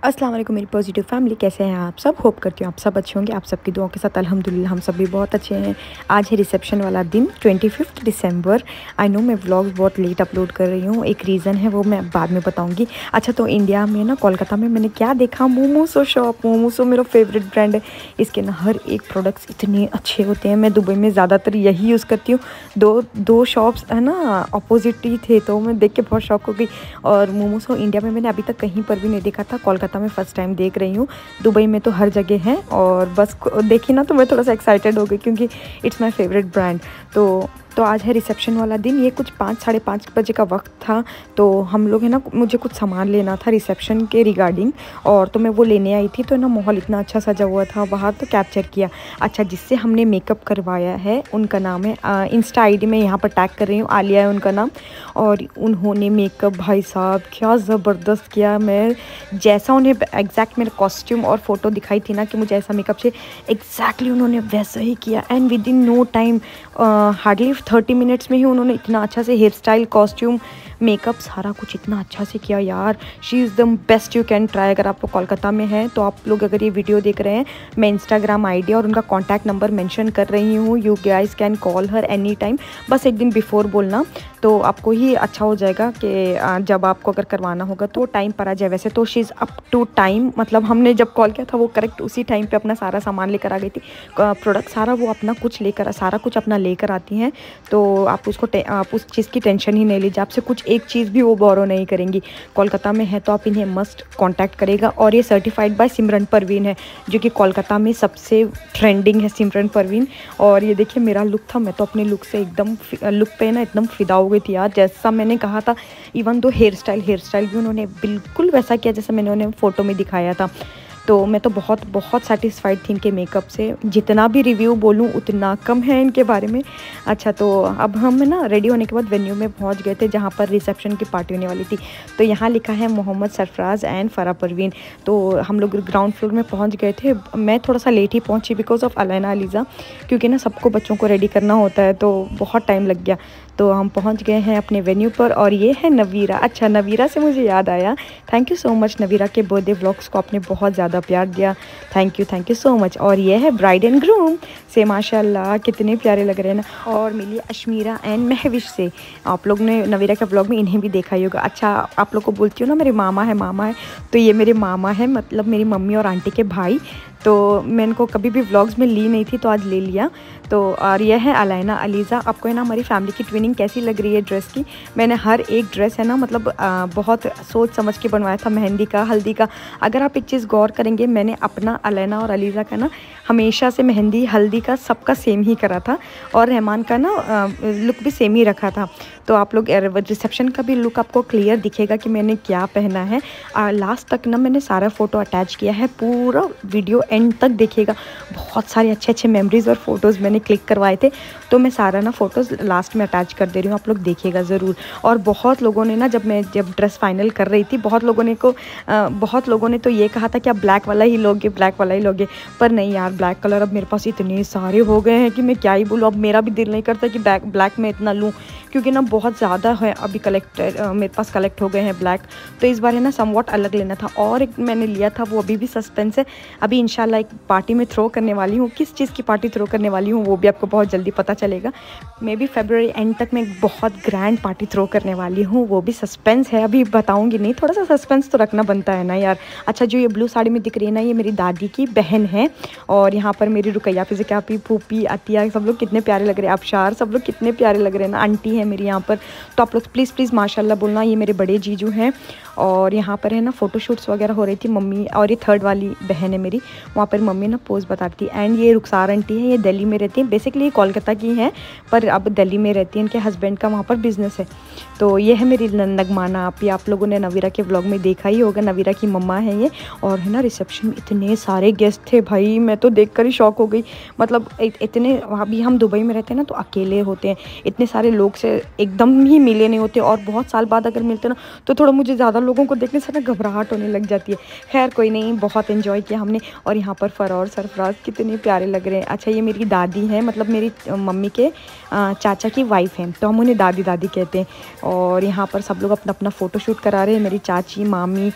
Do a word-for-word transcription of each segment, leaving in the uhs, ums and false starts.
अस्सलाम वालेकुम मेरी पॉजिटिव फैमिली, कैसे हैं आप सब। होप करती हूँ आप सब अच्छे होंगे। आप सबकी दुआओं के साथ अल्हम्दुलिल्लाह हम सब भी बहुत अच्छे हैं। आज है रिसेप्शन वाला दिन, twenty fifth December. I know मैं व्लॉग्स बहुत लेट अपलोड कर रही हूँ, एक रीज़न है वो मैं बाद में बताऊँगी। अच्छा, तो इंडिया में ना, कोलकाता में मैंने क्या देखा, मोमोसो शॉप। मोमोसो मेरा फेवरेट ब्रांड है। इसके ना हर एक प्रोडक्ट्स इतने अच्छे होते हैं। मैं दुबई में ज़्यादातर यही यूज़ करती हूँ। दो दो शॉप्स है ना, अपोजिट ही थे, तो मैं देख के बहुत शॉक हो गई। और मोमोसो इंडिया में मैंने अभी तक कहीं पर भी नहीं देखा था, कोलकाता में फ़र्स्ट टाइम देख रही हूँ। दुबई में तो हर जगह है, और बस देखी ना तो मैं थोड़ा सा एक्साइटेड हो गई क्योंकि इट्स माय फेवरेट ब्रांड। तो तो आज है रिसेप्शन वाला दिन। ये कुछ पाँच साढ़े पाँच बजे का वक्त था। तो हम लोग है ना, मुझे कुछ सामान लेना था रिसेप्शन के रिगार्डिंग, और तो मैं वो लेने आई थी। तो ना माहौल इतना अच्छा सजा हुआ था बाहर, तो कैप्चर किया। अच्छा, जिससे हमने मेकअप करवाया है उनका नाम है, इंस्टा आईडी में यहाँ पर टैग कर रही हूँ, आलिया है उनका नाम। और उन्होंने मेकअप भाई साहब क्या ज़बरदस्त किया। मैं जैसा उन्हें एग्जैक्ट मेरे कॉस्ट्यूम और फ़ोटो दिखाई थी ना कि मुझे ऐसा मेकअप चाहिए, एग्जैक्टली उन्होंने वैसा ही किया। And within no time, hardly thirty minutes में ही उन्होंने इतना अच्छा से हेयर स्टाइल, कॉस्ट्यूम, मेकअप, सारा कुछ इतना अच्छा से किया यार। She is the best, you can try. अगर आप लोग कोलकाता में हैं तो आप लोग अगर ये वीडियो देख रहे हैं, मैं इंस्टाग्राम आईडी और उनका कॉन्टैक्ट नंबर मेंशन कर रही हूँ। You guys can call her any time. बस एक दिन बिफोर बोलना, तो आपको ही अच्छा हो जाएगा कि जब आपको अगर करवाना होगा तो टाइम पर आ जाए। वैसे तो she is up to time, मतलब हमने जब कॉल किया था वो करेक्ट उसी टाइम पे अपना सारा सामान लेकर आ गई थी। प्रोडक्ट सारा वो अपना कुछ लेकर सारा कुछ अपना लेकर आती हैं, तो आप उसको आप उस चीज़ की टेंशन ही नहीं लीजिए। आपसे कुछ एक चीज़ भी वो बोरो नहीं करेंगी। कोलकाता में है तो आप इन्हें मस्ट कांटेक्ट करेगा। और ये सर्टिफाइड बाय सिमरन परवीन है, जो कि कोलकाता में सबसे ट्रेंडिंग है, सिमरन परवीन। और ये देखिए मेरा लुक था, मैं तो अपने लुक से एकदम लुक पे ना एकदम फिदा हो गई थी यार, जैसा मैंने कहा था। Even though hair style hair style भी उन्होंने बिल्कुल वैसा किया जैसा मैंने उन्हें फ़ोटो में दिखाया था। तो मैं तो बहुत बहुत सेटिस्फाइड थी इनके मेकअप से। जितना भी रिव्यू बोलूँ उतना कम है इनके बारे में। अच्छा, तो अब हम ना रेडी होने के बाद वेन्यू में पहुंच गए थे जहां पर रिसेप्शन की पार्टी होने वाली थी। तो यहाँ लिखा है मोहम्मद सरफराज एंड फरा परवीन। तो हम लोग ग्राउंड फ्लोर में पहुंच गए थे। मैं थोड़ा सा लेट ही पहुंची बिकॉज ऑफ अलैना अलीज़ा, क्योंकि ना सबको बच्चों को रेडी करना होता है, तो बहुत टाइम लग गया। तो हम पहुंच गए हैं अपने वेन्यू पर। और ये है नवीरा। अच्छा, नवीरा से मुझे याद आया, thank you so much Navira, के बर्थडे व्लॉग्स को आपने बहुत ज़्यादा प्यार दिया। Thank you thank you so much. और ये है ब्राइड एंड ग्रूम से, माशाल्लाह कितने प्यारे लग रहे हैं ना। और मिली अशमीरा एंड महविश से। आप लोग ने नवीरा के व्लॉग में इन्हें भी देखा ही होगा। अच्छा, आप लोग को बोलती हूँ ना मेरे मामा है मामा है, तो ये मेरे मामा है, मतलब मेरी मम्मी और आंटी के भाई। तो मैं इनको कभी भी व्लॉग्स में ली नहीं थी, तो आज ले लिया। तो और यह है अलैना अलीज़ा। आपको है ना हमारी फैमिली की ट्विनिंग कैसी लग रही है ड्रेस की। मैंने हर एक ड्रेस है ना, मतलब आ, बहुत सोच समझ के बनवाया था, मेहंदी का, हल्दी का। अगर आप एक चीज़ गौर करेंगे, मैंने अपना अलैना और अलीज़ा का ना हमेशा से मेहंदी हल्दी का सबका सेम ही करा था, और रहमान का ना लुक भी सेम ही रखा था। तो आप लोग रिसेप्शन का भी लुक आपको क्लियर दिखेगा कि मैंने क्या पहना है। लास्ट तक ना मैंने सारा फ़ोटो अटैच किया है, पूरा वीडियो एंड तक देखिएगा। बहुत सारे अच्छे अच्छे मेमोरीज़ और फोटोज़ मैंने क्लिक करवाए थे, तो मैं सारा ना फ़ोटोज़ लास्ट में अटैच कर दे रही हूँ, आप लोग देखिएगा ज़रूर। और बहुत लोगों ने ना, जब मैं जब ड्रेस फाइनल कर रही थी, बहुत लोगों ने को आ, बहुत लोगों ने तो ये कहा था कि आप ब्लैक वाला ही लोगे, ब्लैक वाला ही लोगे। पर नहीं यार, ब्लैक कलर अब मेरे पास इतने सारे हो गए हैं कि मैं क्या ही बोलूँ। अब मेरा भी दिल नहीं करता कि ब्लैक ब्लैक में इतना लूँ, क्योंकि ना बहुत ज़्यादा है अभी कलेक्ट मेरे पास कलेक्ट हो गए हैं ब्लैक। तो इस बार है ना समवॉट अलग लेना था। और एक मैंने लिया था, वो अभी भी सस्पेंस है। अभी इंशाल्लाह एक पार्टी में थ्रो करने वाली हूँ। किस चीज़ की पार्टी थ्रो करने वाली हूँ वो भी आपको बहुत जल्दी पता चलेगा। मे बी फरवरी एंड तक मैं एक बहुत ग्रैंड पार्टी थ्रो करने वाली हूँ, वो भी सस्पेंस है, अभी बताऊँगी नहीं। थोड़ा सा सस्पेंस तो रखना बनता है ना यार। अच्छा, जो ये ब्लू साड़ी में दिख रही है ना, ये मेरी दादी की बहन है। और यहाँ पर मेरी रुकैया, फिज़िका, फूफी, अतिया, सब लोग कितने प्यारे लग रहे हैं। अबशार, सब लोग कितने प्यारे लग रहे हैं ना। आंटी है मेरी यहाँ पर। तो आप लोग प्लीज़ प्लीज़ माशाल्लाह बोलना, ये मेरे बड़े जीजू हैं। और यहाँ पर है ना फ़ोटोशूट्स वगैरह हो रही थी। मम्मी और ये थर्ड वाली बहन है मेरी, वहाँ पर मम्मी ना पोज बताती है। एंड ये रुखसार आंटी है, ये दिल्ली में रहती हैं। बेसिकली ये कोलकाता की हैं, पर अब दिल्ली में रहती हैं। इनके हस्बैंड का वहाँ पर बिज़नेस है। तो ये है मेरी नगमाना। आप आप लोगों ने नवीरा के व्लॉग में देखा ही होगा, नवीरा की मम्मा है ये। और है ना रिसेप्शन में इतने सारे गेस्ट थे भाई, मैं तो देखकर ही शॉक हो गई। मतलब इतने, अभी हम दुबई में रहते हैं ना तो अकेले होते हैं, इतने सारे लोग से एकदम ही मिले नहीं होते। और बहुत साल बाद अगर मिलते ना तो थोड़ा मुझे ज़्यादा लोगों को देखने से ना घबराहट होने लग जाती है। खैर कोई नहीं, बहुत एंजॉय किया हमने। और यहाँ पर फरा और सरफराज कितने प्यारे लग रहे हैं। अच्छा, ये मेरी दादी हैं, मतलब मेरी मम्मी के चाचा की वाइफ हैं, तो हम उन्हें दादी दादी कहते हैं। और यहाँ पर सब लोग अपना अपना फ़ोटोशूट करा रहे हैं। मेरी चाची, मामी,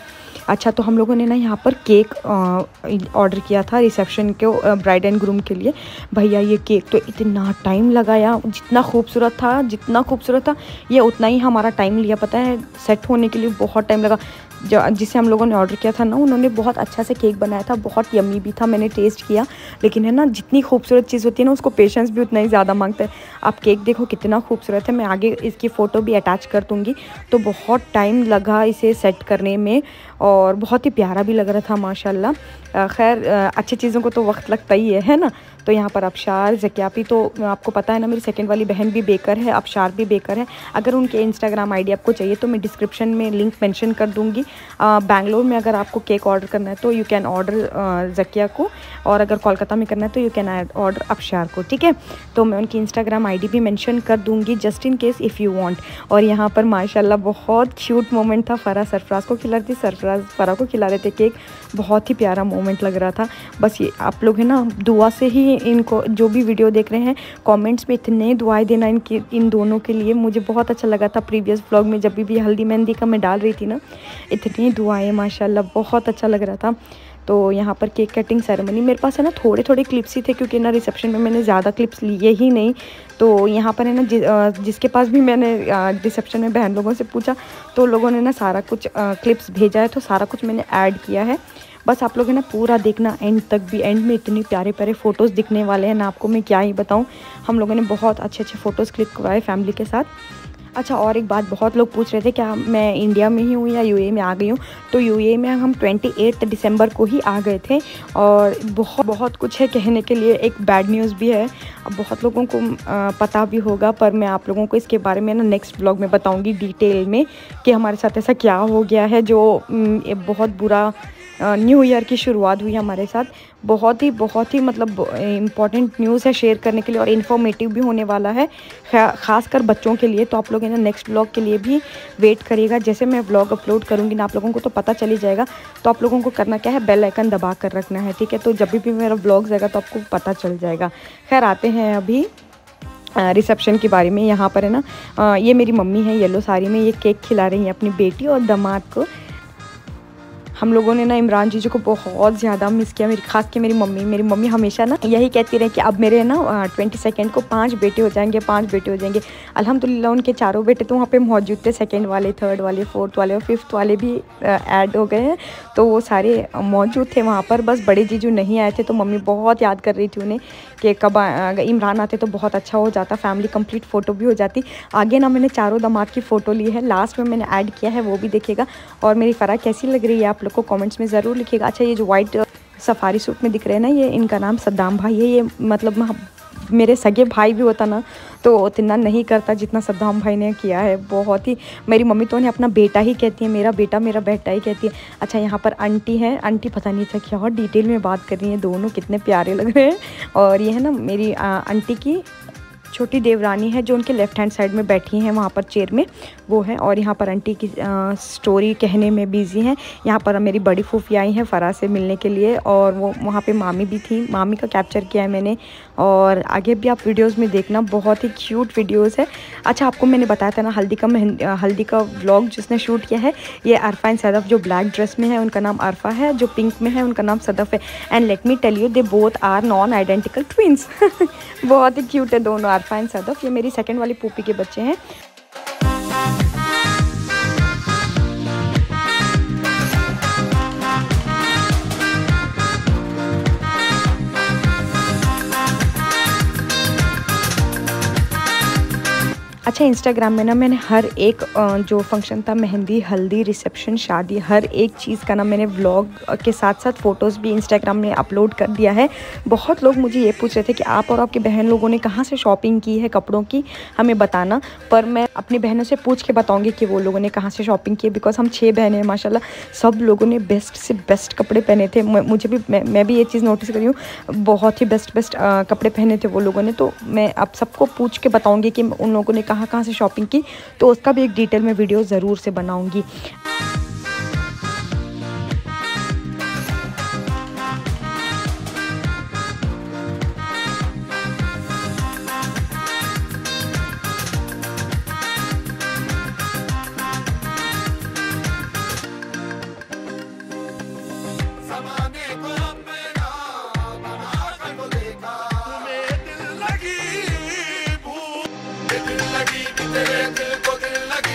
अच्छा, तो हम लोगों ने ना यहाँ पर केक ऑर्डर किया था रिसेप्शन के ब्राइड एंड ग्रूम के लिए। भैया ये केक तो इतना टाइम लगाया, जितना खूबसूरत था जितना खूबसूरत था ये उतना ही हमारा टाइम लिया, पता है सेट होने के लिए बहुत टाइम लगा। जो जिसे हम लोगों ने ऑर्डर किया था ना, उन्होंने बहुत अच्छा से केक बनाया था, बहुत यम्मी भी था, मैंने टेस्ट किया। लेकिन है ना, जितनी खूबसूरत चीज़ होती है ना उसको पेशेंस भी उतना ही ज़्यादा मांगता है। आप केक देखो कितना खूबसूरत है, मैं आगे इसकी फ़ोटो भी अटैच कर दूँगी। तो बहुत टाइम लगा इसे सेट करने में और बहुत ही प्यारा भी लग रहा था माशाल्लाह। खैर अच्छी चीज़ों को तो वक्त लगता ही है है ना। तो यहाँ पर अबशार ज़कियापी, तो आपको पता है ना मेरी सेकंड वाली बहन भी बेकर है, अबशार भी बेकर है। अगर उनके इंस्टाग्राम आईडी आपको चाहिए तो मैं डिस्क्रिप्शन में लिंक मेंशन कर दूँगी। बैंगलोर में अगर आपको केक ऑर्डर करना है तो यू कैन ऑर्डर ज़किया को, और अगर कोलकाता में करना है तो यू कैन ऑर्डर अबशार को, ठीक है। तो मैं उनकी इंस्टाग्राम आईडी भी मेंशन कर दूँगी just in case if you want. और यहाँ पर माशाल्लाह बहुत क्यूट मोमेंट था। फ़रा सरफराज को खिला रही थी, सरफराज फ़रा को खिला रहे थे केक। बहुत ही प्यारा मोमेंट लग रहा था। बस ये आप लोग है ना दुआ से ही इनको, जो भी वीडियो देख रहे हैं कमेंट्स में इतने दुआएं देना इनकी, इन दोनों के लिए। मुझे बहुत अच्छा लगा था प्रीवियस व्लॉग में जब भी हल्दी मेहंदी का मैं डाल रही थी ना, इतनी दुआएं माशाल्लाह, बहुत अच्छा लग रहा था। तो यहाँ पर केक कटिंग सेरेमनी मेरे पास है ना थोड़े थोड़े क्लिप्स ही थे, क्योंकि ना रिसेप्शन में मैंने ज़्यादा क्लिप्स लिए ही नहीं। तो यहाँ पर है ना जि, जिसके पास भी मैंने रिसेप्शन में बहन लोगों से पूछा तो लोगों ने ना सारा कुछ क्लिप्स भेजा है, तो सारा कुछ मैंने ऐड किया है। बस आप लोग है ना पूरा देखना एंड तक भी। एंड में इतनी प्यारे प्यारे फ़ोटोज़ दिखने वाले हैं ना, आपको मैं क्या ही बताऊँ। हम लोगों ने बहुत अच्छे अच्छे फ़ोटोज़ क्लिक करवाए फैमिली के साथ। अच्छा, और एक बात, बहुत लोग पूछ रहे थे क्या मैं इंडिया में ही हूँ या यूएई में आ गई हूँ। तो यूएई में हम अट्ठाईस दिसंबर को ही आ गए थे, और बहुत बहुत कुछ है कहने के लिए। एक बैड न्यूज़ भी है, अब बहुत लोगों को आ, पता भी होगा, पर मैं आप लोगों को इसके बारे में ना नेक्स्ट ब्लॉग में बताऊँगी डिटेल में कि हमारे साथ ऐसा क्या हो गया है, जो बहुत बुरा न्यू ईयर की शुरुआत हुई हमारे साथ। बहुत ही बहुत ही मतलब इम्पॉर्टेंट न्यूज़ है शेयर करने के लिए, और इन्फॉर्मेटिव भी होने वाला है, ख़ासकर बच्चों के लिए। तो आप लोग है ना नेक्स्ट ब्लॉग के लिए भी वेट करिएगा। जैसे मैं ब्लॉग अपलोड करूँगी ना, आप लोगों को तो पता चल ही जाएगा। तो आप लोगों को करना क्या है, बेल आइकन दबा कर रखना है, ठीक है। तो जब भी मेरा ब्लॉग आएगा तो आपको पता चल जाएगा। खैर आते हैं अभी रिसेप्शन के बारे में। यहाँ पर है ना आ, ये मेरी मम्मी है येलो साड़ी में, ये केक खिला रही है अपनी बेटी और दामाद को। हम लोगों ने ना इमरान जीजू को बहुत ज़्यादा मिस किया, मेरी खास के मेरी मम्मी मेरी मम्मी हमेशा ना यही कहती रहे कि अब मेरे ना ट्वेंटी सेकेंड को पांच बेटे हो जाएंगे, पांच बेटे हो जाएंगे। अल्हम्दुलिल्लाह उनके चारों बेटे तो वहाँ पे मौजूद थे, सेकंड वाले, थर्ड वाले, फोर्थ वाले और फिफ्थ वाले भी ऐड हो गए हैं। तो वो सारे मौजूद थे वहाँ पर, बस बड़े जीजू नहीं आए थे। तो मम्मी बहुत याद कर रही थी उन्हें कि कब इमरान आते तो बहुत अच्छा हो जाता, फैमिली कंप्लीट फ़ोटो भी हो जाती। आगे ना मैंने चारों दामाद की फ़ोटो ली है, लास्ट में मैंने ऐड किया है, वो भी देखिएगा। और मेरी फ़रा कैसी लग रही है आप लोग को कमेंट्स में ज़रूर लिखिएगा। अच्छा, ये जो वाइट सफारी सूट में दिख रहे हैं ना, ये इनका नाम सद्दाम भाई है। ये मतलब मेरे सगे भाई भी होता ना तो उतना नहीं करता जितना सद्दाम भाई ने किया है। बहुत ही, मेरी मम्मी तो उन्हें अपना बेटा ही कहती है, मेरा बेटा मेरा बेटा ही कहती है। अच्छा, यहाँ पर आंटी हैं, आंटी पता नहीं था क्या और डिटेल में बात कर रही हैं, दोनों कितने प्यारे लग रहे हैं। और ये है ना मेरी आंटी की छोटी देवरानी है जो उनके लेफ़्ट हैंड साइड में बैठी हैं वहाँ पर चेयर में, वो है। और यहाँ पर आंटी की आ, स्टोरी कहने में बिज़ी हैं। यहाँ पर मेरी बड़ी फूफी आई हैं फ़रा से मिलने के लिए, और वो वहाँ पे मामी भी थी, मामी का कैप्चर किया है मैंने। और आगे भी आप वीडियोस में देखना, बहुत ही क्यूट वीडियोस है। अच्छा, आपको मैंने बताया था ना हल्दी का हल्दी का व्लॉग जिसने शूट किया है, ये अरफा एंड सदफ़, जो ब्लैक ड्रेस में है उनका नाम अरफा है, जो पिंक में है उनका नाम सदफ़ है। And let me tell you, they both are non identical twins. बहुत ही क्यूट है दोनों, अरफा एंड सदफ़। ये मेरी सेकंड वाली पूपी के बच्चे हैं। अच्छा, इंस्टाग्राम में ना मैंने हर एक जो फंक्शन था, मेहंदी, हल्दी, रिसेप्शन, शादी, हर एक चीज़ का ना मैंने व्लॉग के साथ साथ फ़ोटोज़ भी इंस्टाग्राम में अपलोड कर दिया है। बहुत लोग मुझे ये पूछ रहे थे कि आप और आपकी बहन लोगों ने कहाँ से शॉपिंग की है कपड़ों की, हमें बताना। पर मैं अपनी बहनों से पूछ के बताऊँगी कि वो लोगों ने कहाँ से शॉपिंग की है, बिकॉज हम छः बहनें हैं माशाल्लाह, सब लोगों ने बेस्ट से बेस्ट कपड़े पहने थे। मुझे भी मैं, मैं भी ये चीज़ नोटिस करी हूँ, बहुत ही बेस्ट बेस्ट कपड़े पहने थे वो लोगों ने। तो मैं अब सबको पूछ के बताऊँगी कि उन लोगों ने कहाँ कहाँ से शॉपिंग की, तो उसका भी एक डिटेल में वीडियो ज़रूर से बनाऊंगी।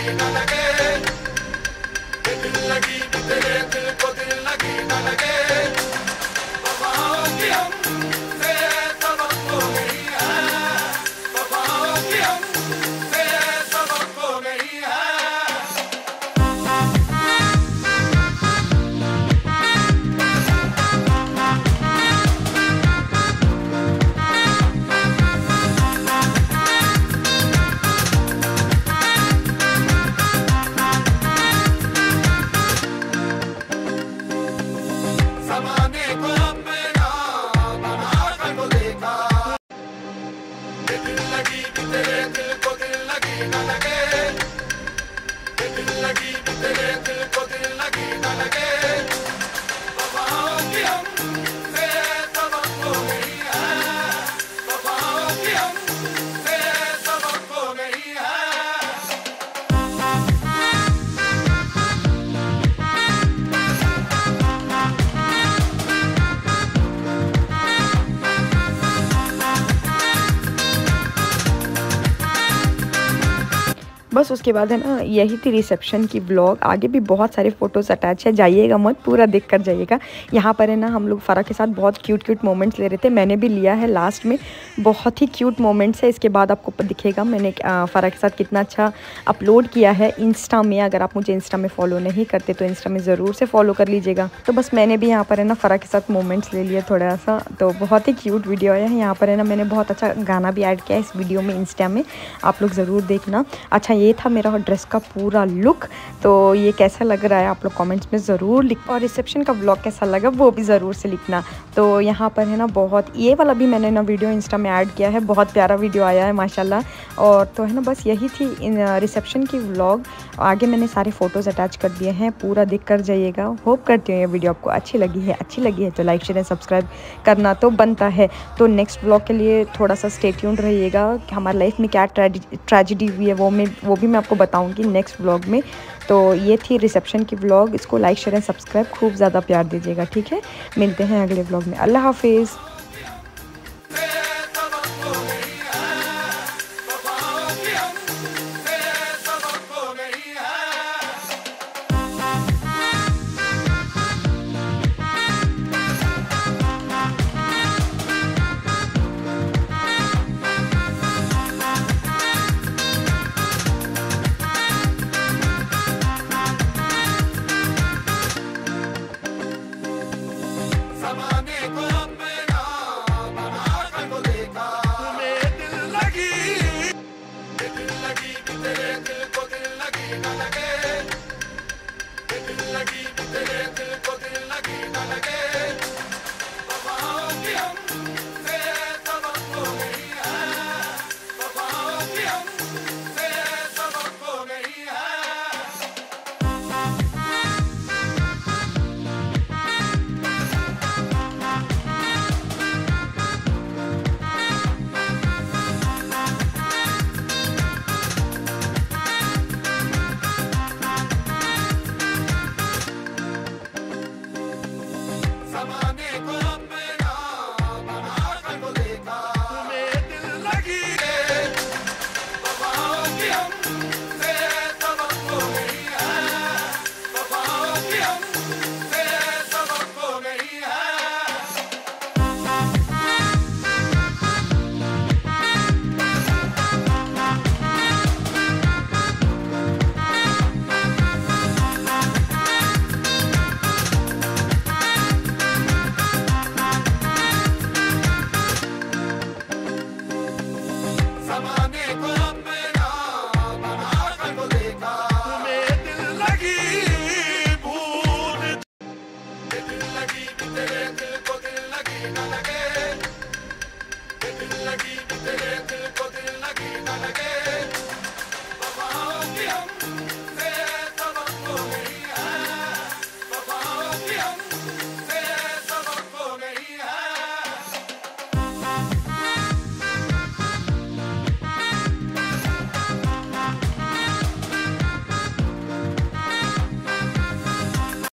बस उसके बाद है ना, यही थी रिसेप्शन की व्लॉग। आगे भी बहुत सारे फ़ोटोज़ अटैच है, जाइएगा मत, पूरा देख कर जाइएगा। यहाँ पर है ना हम लोग फ़रा के साथ बहुत क्यूट क्यूट मोमेंट्स ले रहे थे, मैंने भी लिया है लास्ट में, बहुत ही क्यूट मोमेंट्स है। इसके बाद आपको दिखेगा मैंने फ़रा के साथ कितना अच्छा अपलोड किया है इंस्टा में। अगर आप मुझे इंस्टा में फॉलो नहीं करते तो इंस्टा में ज़रूर से फॉलो कर लीजिएगा। तो बस मैंने भी यहाँ पर है ना फ़रा के साथ मोमेंट्स ले लिया थोड़ा सा, तो बहुत ही क्यूट वीडियो है। यहाँ पर है ना मैंने बहुत अच्छा गाना भी ऐड किया है इस वीडियो में, इंस्टा में, आप लोग ज़रूर देखना। अच्छा, ये था मेरा ड्रेस का पूरा लुक। तो ये कैसा लग रहा है आप लोग कमेंट्स में ज़रूर लिख, और रिसेप्शन का व्लॉग कैसा लगा वो भी ज़रूर से लिखना। तो यहाँ पर है ना बहुत, ये वाला भी मैंने ना वीडियो इंस्टा में ऐड किया है, बहुत प्यारा वीडियो आया है माशाल्लाह। और तो है ना बस यही थी इन रिसेप्शन की व्लॉग। आगे मैंने सारे फ़ोटोज़ अटैच कर दिए हैं, पूरा देख कर जाइएगा। होप करती हूँ ये वीडियो आपको अच्छी लगी है। अच्छी लगी है तो लाइक शेयर एंड सब्सक्राइब करना तो बनता है। तो नेक्स्ट व्लॉग के लिए थोड़ा सा स्टे ट्यून्ड रहिएगा कि हमारी लाइफ में क्या ट्रेजेडी हुई है, वो मैं वो भी मैं आपको बताऊंगी नेक्स्ट व्लॉग में। तो ये थी रिसेप्शन की व्लॉग, इसको लाइक शेयर एंड सब्सक्राइब खूब ज़्यादा प्यार दीजिएगा, ठीक है। मिलते हैं अगले व्लॉग में, अल्लाह हाफिज़।